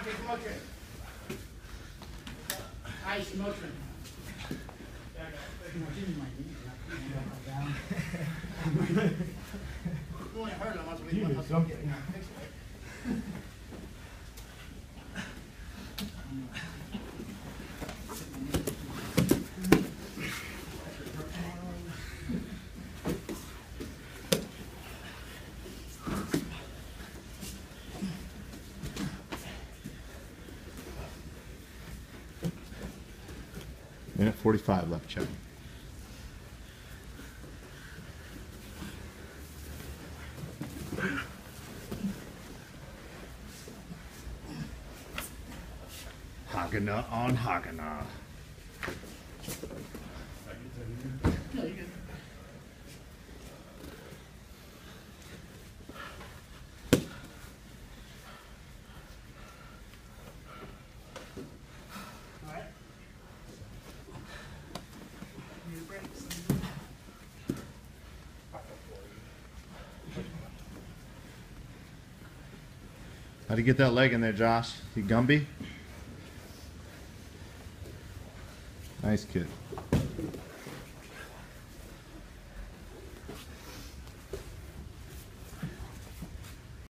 Ice motion. Minute 45 left, Chuck. Haganah on Haganah. No, you can. All right. Need a break. How'd you get that leg in there, Josh? You Gumby? Nice kid.